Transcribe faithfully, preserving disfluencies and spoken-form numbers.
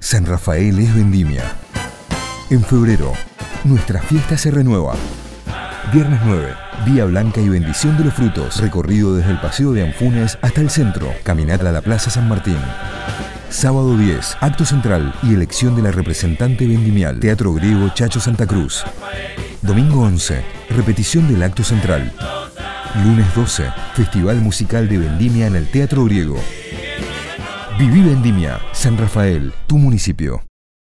San Rafael es vendimia. En febrero, nuestra fiesta se renueva. Viernes nueve, Vía Blanca y bendición de los frutos. Recorrido desde el Paseo de Anfunes hasta el centro. Caminata a la Plaza San Martín. Sábado diez, acto central y elección de la representante vendimial. Teatro Griego Chacho Santa Cruz. Domingo once, repetición del acto central. Lunes doce, Festival Musical de Vendimia en el Teatro Griego. Viví Vendimia, San Rafael, tu municipio.